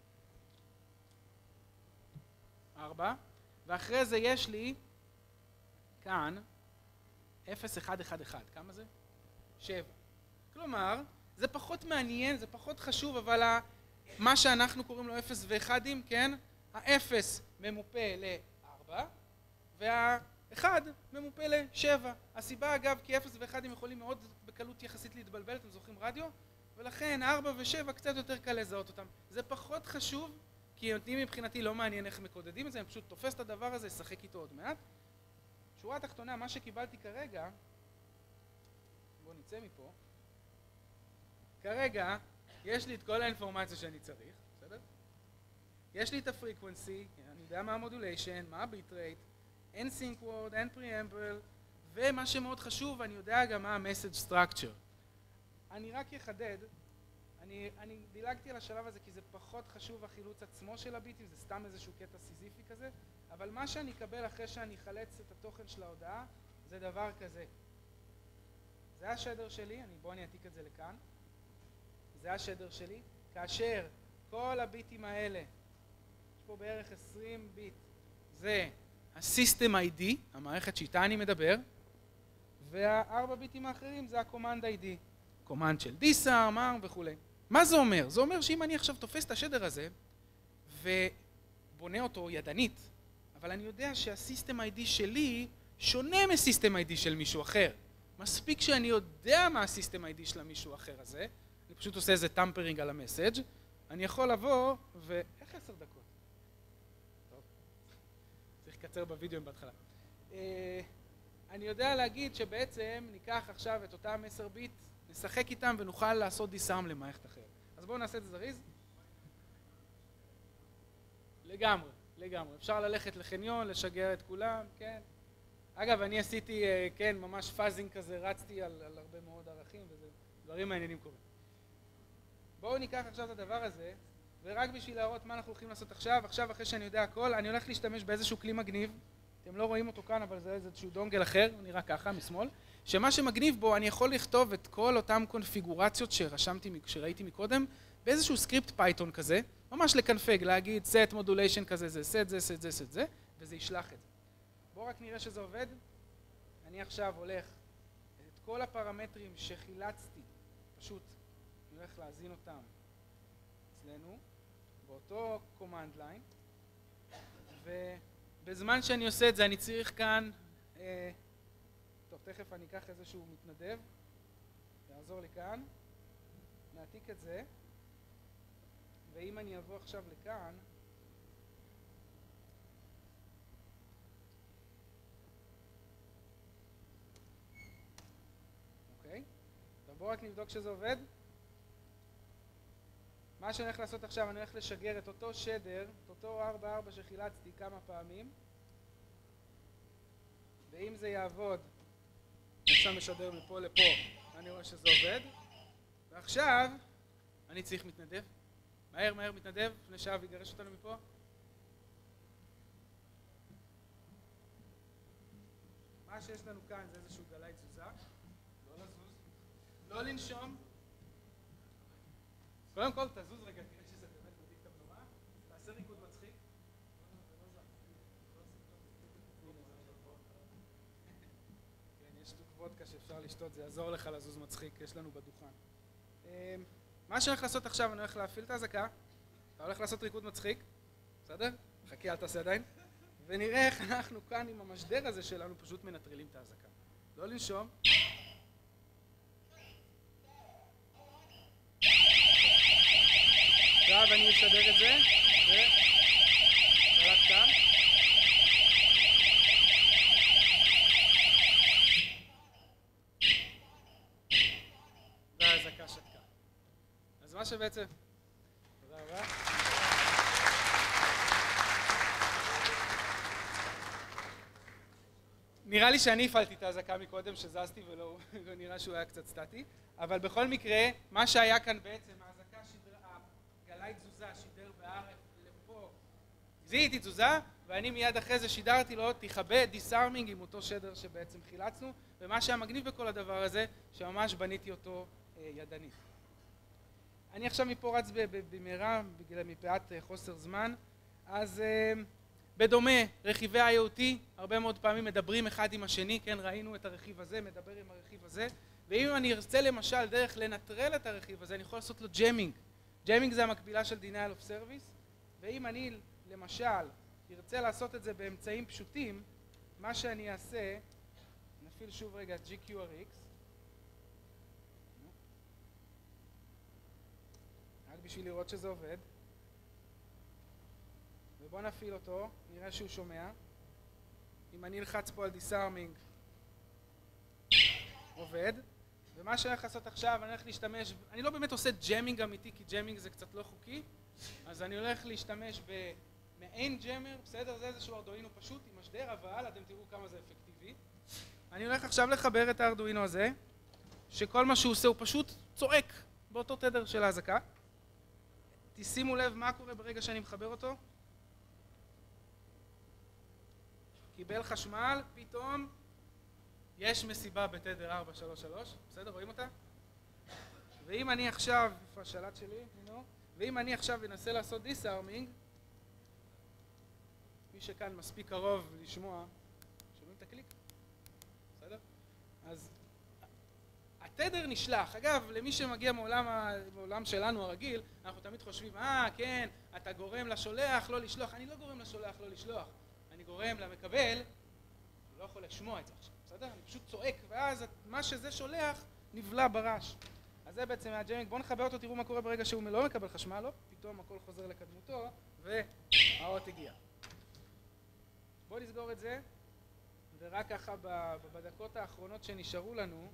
4, ואחרי זה יש לי כאן 0, 1, 1, 1, כמה זה? 7. כלומר, זה פחות מעניין, זה פחות חשוב, אבל מה שאנחנו קוראים לו 0 ו-1, כן? ה-0 ממופה ל-4, וה-1 ממופה ל-7. הסיבה אגב, כי 0 ו-1 יכולים מאוד בקלות יחסית להתבלבל, אתם זוכרים רדיו? ולכן 4 ו-7 קצת יותר קל לזהות אותם. זה פחות חשוב, כי אותי מבחינתי לא מעניין איך מקודדים את זה, אני פשוט תופס את הדבר הזה, אשחק איתו עוד מעט. שורה התחתונה, מה שקיבלתי כרגע, בואו נצא מפה, כרגע יש לי את כל האינפורמציה שאני צריך, בסדר? יש לי את הפריקוונסי, אני יודע מה המודוליישן, מה הביט רייט, אין sync word, אין preamble, ומה שמאוד חשוב, אני יודע גם מה ה-message structure. אני רק אחדד, אני דילגתי על השלב הזה כי זה פחות חשוב החילוץ עצמו של הביטים, זה סתם איזשהו קטע סיזיפי כזה, אבל מה שאני אקבל אחרי שאני אחלץ את התוכן של ההודעה, זה דבר כזה. זה השדר שלי, בואו אני אעתיק את זה לכאן. זה השדר שלי, כאשר כל הביטים האלה, יש פה בערך 20 ביט, זה ה-System ID, המערכת שאיתה אני מדבר, וה4 ביטים האחרים זה ה-Command ID, Command של Disarm, ARM וכו'. מה זה אומר? זה אומר שאם אני עכשיו תופס את השדר הזה, ובונה אותו ידנית, אבל אני יודע שה-System ID שלי שונה מ-System ID של מישהו אחר. מספיק שאני יודע מה ה-System ID של מישהו אחר הזה, אני פשוט עושה איזה טמפרינג על המסאג', אני יכול לבוא ו... איך 10 דקות? טוב, צריך לקצר בווידאו בהתחלה. אני יודע להגיד שבעצם ניקח עכשיו את אותם 10 ביט, נשחק איתם ונוכל לעשות דיסארם למערכת אחרת. אז בואו נעשה את זה זריז. לגמרי, לגמרי. אפשר ללכת לחניון, לשגר את כולם, כן. אגב, אני עשיתי, כן, ממש פאזינג כזה, רצתי על הרבה מאוד ערכים, וזה דברים מעניינים קורים. בואו ניקח עכשיו את הדבר הזה, ורק בשביל להראות מה אנחנו הולכים לעשות עכשיו, אחרי שאני יודע הכל, אני הולך להשתמש באיזשהו כלי מגניב, אתם לא רואים אותו כאן, אבל זה איזשהו דונגל אחר, הוא נראה ככה, משמאל, שמה שמגניב בו, אני יכול לכתוב את כל אותם קונפיגורציות שראיתי מקודם, באיזשהו סקריפט פייתון כזה, ממש לקנפג, להגיד set modulation כזה, זה set זה, וזה ישלח את זה. בואו רק נראה שזה עובד. אני עכשיו הולך את כל הפרמטרים שחילצתי, פשוט אני הולך להזין אותם אצלנו, באותו command line, ובזמן שאני עושה את זה אני צריך כאן, טוב, תכף אני אקח איזשהו מתנדב, יעזור לי כאן, נעתיק את זה, ואם אני אבוא עכשיו לכאן, אוקיי, עכשיו בואו רק נבדוק שזה עובד. מה שאני הולך לעשות עכשיו, אני הולך לשגר את אותו שדר, את אותו 4-4 שחילצתי כמה פעמים, ואם זה יעבוד, אני עכשיו משדר מפה לפה, אני רואה שזה עובד, ועכשיו אני צריך מתנדב, מהר מתנדב, לפני שעה ויגרש אותנו מפה. מה שיש לנו כאן זה איזשהו גלאי תזוזה, לא לזוז, לא לנשום. קודם כל תזוז רגע, תראה שזה באמת מדליק את הבנורה, תעשה ריקוד מצחיק. כן, יש תקוות וודקה שאפשר לשתות, זה יעזור לך לזוז מצחיק, יש לנו בדוכן. מה שאני הולך לעשות עכשיו, אני הולך להפעיל את האזעקה, אתה הולך לעשות ריקוד מצחיק, בסדר? חכי, אל תעשה עדיין. ונראה איך אנחנו כאן עם המשדר הזה שלנו פשוט מנטרלים את האזעקה. לא לנשום. עכשיו אני אשדר את זה, וחלק כאן. והאזעקה שתקה. אז מה שבעצם... תודה רבה. נראה לי שאני הפעלתי את האזעקה מקודם שזזתי ולא נראה שהוא היה קצת סטטי, אבל בכל מקרה, מה שהיה כאן בעצם, האזעקה גלאי תזוזה שידר בערב לפה, זיהיתי תזוזה, ואני מיד אחרי זה שידרתי לו, תכבה דיסארמינג עם אותו שדר שבעצם חילצנו, ומה שהיה מגניב בכל הדבר הזה, שממש בניתי אותו ידנית. אני עכשיו מפה רץ במהרה, מפאת חוסר זמן, אז בדומה, רכיבי IoT, הרבה מאוד פעמים מדברים אחד עם השני, כן, ראינו את הרכיב הזה, מדבר עם הרכיב הזה, ואם אני ארצה למשל דרך לנטרל את הרכיב הזה, אני יכול לעשות לו ג'מינג. ג'מינג זה המקבילה של denial of service, ואם אני למשל ארצה לעשות את זה באמצעים פשוטים, מה שאני אעשה, נפעיל שוב רגע את GQRX, רק בשביל לראות שזה עובד, ובואו נפעיל אותו, נראה שהוא שומע. אם אני אלחץ פה על דיסארמינג, עובד. ומה שאני הולך לעשות עכשיו, אני הולך להשתמש, אני לא באמת עושה ג'מינג אמיתי, כי ג'מינג זה קצת לא חוקי, אז אני הולך להשתמש במעין ג'מר, בסדר? זה איזשהו ארדואינו פשוט עם משדר, אבל אתם תראו כמה זה אפקטיבי. אני הולך עכשיו לחבר את הארדואינו הזה, שכל מה שהוא עושה הוא פשוט צועק באותו תדר של האזעקה. תשימו לב מה קורה ברגע שאני מחבר אותו. קיבל חשמל, פתאום יש מסיבה בתדר 433, בסדר? רואים אותה? ואם אני עכשיו, איפה השלט שלי? ואם אני עכשיו אנסה לעשות דיסארמינג, מי שכאן מספיק קרוב לשמוע, שומעים את הקליק? בסדר? אז התדר נשלח. אגב, למי שמגיע מעולם שלנו הרגיל, אנחנו תמיד חושבים, כן, אתה גורם לשולח לא לשלוח. אני לא גורם לשולח לא לשלוח. אני גורם למקבל, הוא לא יכול לשמוע את זה עכשיו, בסדר? אני פשוט צועק, ואז מה שזה שולח נבלע ברעש. אז זה בעצם הג'מינג. בואו נחבר אותו, תראו מה קורה ברגע שהוא לא מקבל חשמל, לא? פתאום הכל חוזר לקדמותו, והאות הגיע. בואו נסגור את זה, ורק ככה בדקות האחרונות שנשארו לנו,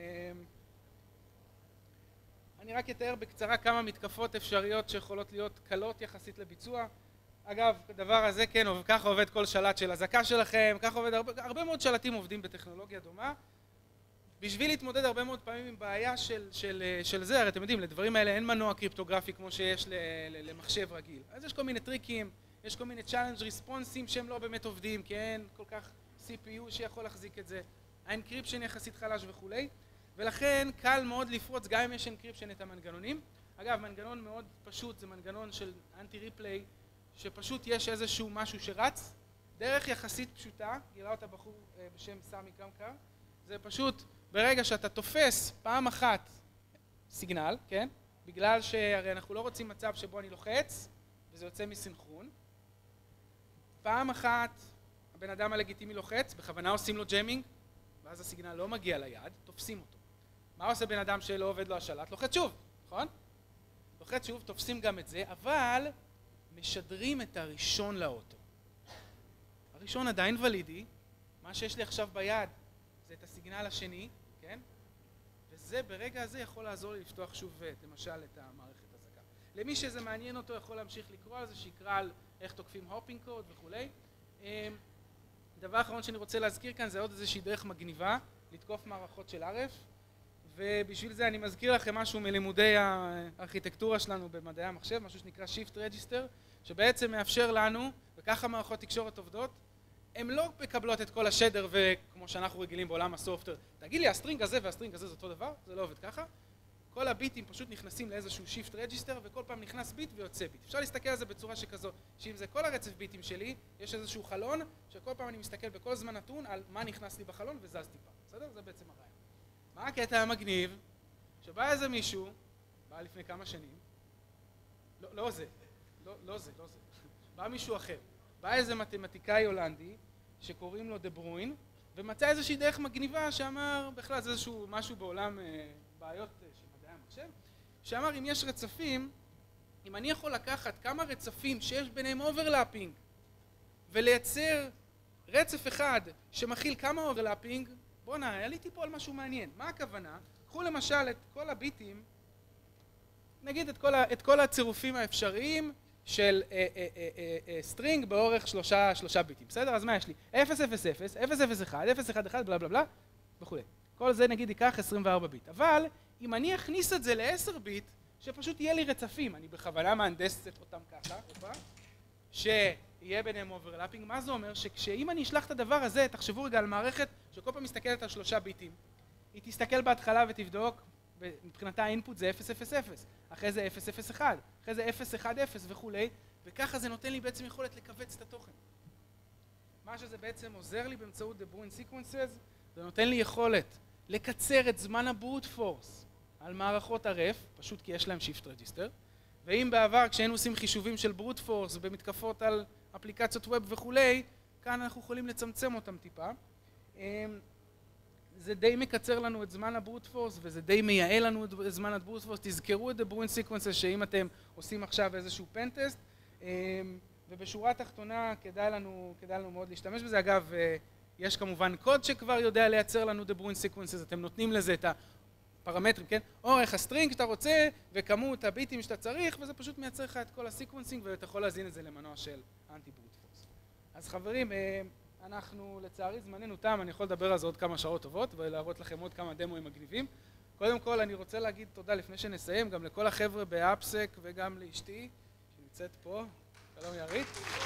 אני רק אתאר בקצרה כמה מתקפות אפשריות שיכולות להיות קלות יחסית לביצוע. אגב, הדבר הזה, כן, ככה עובד כל שלט של אזעקה שלכם, ככה עובד, הרבה מאוד שלטים עובדים בטכנולוגיה דומה. בשביל להתמודד הרבה מאוד פעמים עם בעיה של זה, הרי אתם יודעים, לדברים האלה אין מנוע קריפטוגרפי כמו שיש למחשב רגיל. אז יש כל מיני טריקים, יש כל מיני challenge responses שהם לא באמת עובדים, כי אין כל כך CPU שיכול להחזיק את זה, האנקריפשן יחסית חלש וכולי, ולכן קל מאוד לפרוץ גם אם יש אנקריפשן את המנגנונים. אגב, מנגנון מאוד פשוט, זה מנגנון של אנטי-ריפליי, שפשוט יש איזשהו משהו שרץ, דרך יחסית פשוטה, גילה אותה בחור בשם סמי קמקר, זה פשוט ברגע שאתה תופס פעם אחת סיגנל, כן? בגלל שהרי אנחנו לא רוצים מצב שבו אני לוחץ וזה יוצא מסינכרון. פעם אחת הבן אדם הלגיטימי לוחץ, בכוונה עושים לו ג'מינג, ואז הסיגנל לא מגיע ליד, תופסים אותו. מה עושה בן אדם שלא עובד לו השלט? לוחץ שוב, נכון? לוחץ שוב, תופסים גם את זה, אבל משדרים את הראשון לאוטו. הראשון עדיין ולידי, מה שיש לי עכשיו ביד זה את הסיגנל השני, כן? וזה ברגע הזה יכול לעזור לי לפתוח שוב למשל את המערכת אזעקה. למי שזה מעניין אותו יכול להמשיך לקרוא על זה, שיקרא על איך תוקפים הופינג קוד וכולי. דבר אחרון שאני רוצה להזכיר כאן זה עוד איזושהי דרך מגניבה לתקוף מערכות של RF, ובשביל זה אני מזכיר לכם משהו מלימודי הארכיטקטורה שלנו במדעי המחשב, משהו שנקרא Shift Register, שבעצם מאפשר לנו, וככה מערכות תקשורת עובדות, הן לא מקבלות את כל השדר וכמו שאנחנו רגילים בעולם הסופטוור, תגיד לי הסטרינג הזה והסטרינג הזה זה אותו דבר, זה לא עובד ככה. כל הביטים פשוט נכנסים לאיזשהו Shift Register וכל פעם נכנס ביט ויוצא ביט. אפשר להסתכל על זה בצורה שכזו, שאם זה כל הרצף ביטים שלי, יש איזשהו חלון שכל פעם אני מסתכל בכל זמן נתון על מה נכנס לי בחלון וזז טיפה. בסדר? זה בעצם הרעיון. מה הקטע המגניב? שבא איזה מישהו, בא לפני כמה שנים, לא זה, בא מישהו אחר. בא איזה מתמטיקאי הולנדי, שקוראים לו דה ברוין, ומצא איזושהי דרך מגניבה שאמר, בכלל זה איזשהו משהו בעולם בעיות של מדעי המחשב, שאמר אם יש רצפים, אם אני יכול לקחת כמה רצפים שיש ביניהם אוברלאפינג, ולייצר רצף אחד שמכיל כמה אוברלאפינג, בוא'נה, עליתי פה על משהו מעניין. מה הכוונה? קחו למשל את כל הביטים, נגיד את כל הצירופים האפשריים של סטרינג באורך שלושה ביטים, בסדר? אז מה יש לי? 0, 0, 0, 0, 0, 1, 0, 1, 1, בלה בלה בלה, וכו'. כל זה נגיד ייקח 24 ביט. אבל אם אני אכניס את זה ל10 ביט, שפשוט יהיה לי רצפים, אני בכוונה מהנדסת אותם ככה, שיהיה ביניהם אוברלאפינג, מה זה אומר? שכשאם אני אשלח את הדבר הזה, תחשבו רגע על מערכת שכל פעם מסתכלת על 3 ביטים, היא תסתכל בהתחלה ותבדוק, מבחינתה האינפוט זה 0, 0, 0, אחרי זה 0, 0, 1, אחרי זה 0, 1, 0 וכולי, וככה זה נותן לי בעצם יכולת לכווץ את התוכן. מה שזה בעצם עוזר לי באמצעות The Bruin Sequences, זה נותן לי יכולת לקצר את זמן הברוט פורס על מערכות הרף, פשוט כי יש להם שיפט רג'יסטר, ואם בעבר כשהיינו עושים חישובים של ברוט פורס במתקפות על אפליקציות ווב וכולי, כאן אנחנו יכולים לצמצם אותם טיפה. זה די מקצר לנו את זמן הברוט פורס, וזה די מייעל לנו את זמן הברוט פורס. תזכרו את The Bruin Sequences שאם אתם עושים עכשיו איזשהו פנטסט, ובשורה התחתונה כדאי לנו מאוד להשתמש בזה. אגב, יש כמובן קוד שכבר יודע לייצר לנו The Bruin Sequences, אתם נותנים לזה את הפרמטרים, כן? אורך הסטרינג שאתה רוצה, וכמות הביטים שאתה צריך, וזה פשוט מייצר לך את כל הסיקוונסינג, ואתה יכול להזין את זה למנוע של אנטי ברוט פורס. אז חברים, אנחנו לצערי זמננו תם, אני יכול לדבר על זה עוד כמה שעות טובות, ולהראות לכם עוד כמה דמוים מגניבים. קודם כל, אני רוצה להגיד תודה לפני שנסיים, גם לכל החבר'ה באפסק, וגם לאשתי, שנמצאת פה. שלום ירית.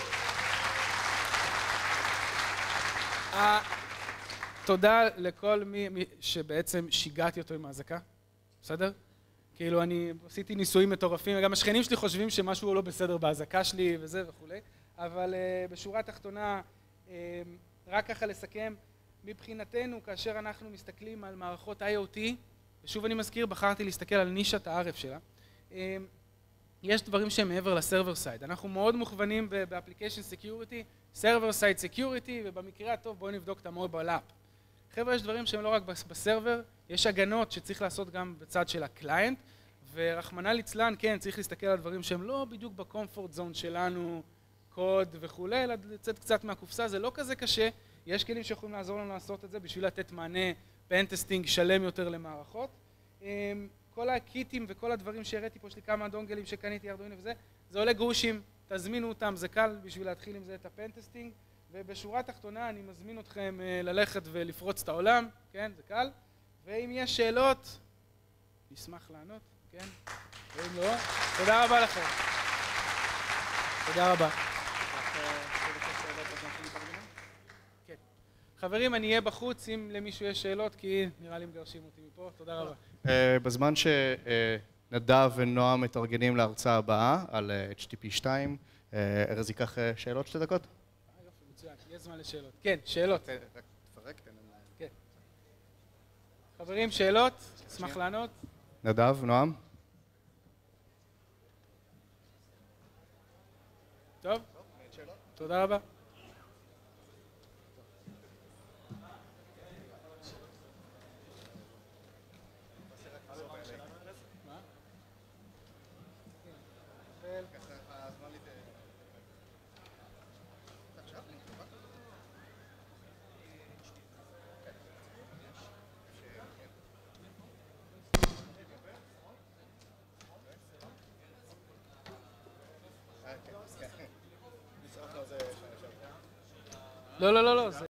תודה לכל מי שבעצם שיגעתי אותו עם ההזקה, בסדר? כאילו אני עשיתי ניסויים מטורפים, וגם השכנים שלי חושבים שמשהו לא בסדר בהזקה שלי וזה וכולי, אבל בשורה התחתונה, רק ככה לסכם, מבחינתנו כאשר אנחנו מסתכלים על מערכות IoT, ושוב אני מזכיר, בחרתי להסתכל על נישת הערף שלה, יש דברים שהם מעבר לסרבר סייד. אנחנו מאוד מוכוונים באפליקיישן סקיוריטי, סרבר סייד סקיוריטי, ובמקרה הטוב בואו נבדוק את המובייל אפ. חבר'ה, יש דברים שהם לא רק בסרבר, יש הגנות שצריך לעשות גם בצד של הקליינט, ורחמנא ליצלן, כן, צריך להסתכל על דברים שהם לא בדיוק בקומפורט זון שלנו, קוד וכולי, אלא לצאת קצת מהקופסה, זה לא כזה קשה, יש כלים שיכולים לעזור לנו לעשות את זה בשביל לתת מענה פנטסטינג שלם יותר למערכות. כל הקיטים וכל הדברים שהראיתי פה, יש לי כמה דונגלים שקניתי ארדואינו וזה, זה עולה גרושים, תזמינו אותם, זה קל בשביל להתחיל עם זה את הפנטסטינג, ובשורה התחתונה אני מזמין אתכם ללכת ולפרוץ את העולם, כן, זה קל, ואם יש שאלות, נשמח לענות, כן, ואם לא, תודה רבה לכם. תודה רבה. כן. חברים, אני אהיה בחוץ אם למישהו יש שאלות, כי נראה לי מגרשים אותי מפה, תודה רבה. בזמן שנדב ונועם מתארגנים להרצאה הבאה על HTTP 2, ארז ייקח שאלות 2 דקות? יופי, מצוין, יש זמן לשאלות. כן, שאלות. רק תפרק, תן לנו. כן. חברים, שאלות? אשמח לענות. נדב, נועם? טוב, תודה רבה. לא, לא, לא, לא.